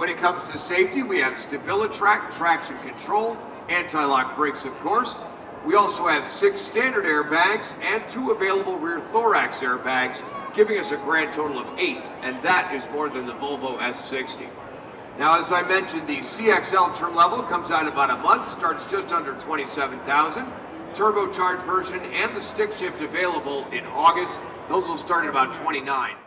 When it comes to safety, we have StabiliTrak traction control, anti-lock brakes of course. We also have 6 standard airbags and 2 available rear thorax airbags, giving us a grand total of 8, and that is more than the Volvo S60. Now, as I mentioned, the CXL trim level comes out in about a month, starts just under $27,000. Turbocharged version and the stick shift available in August. Those will start at about $29,000.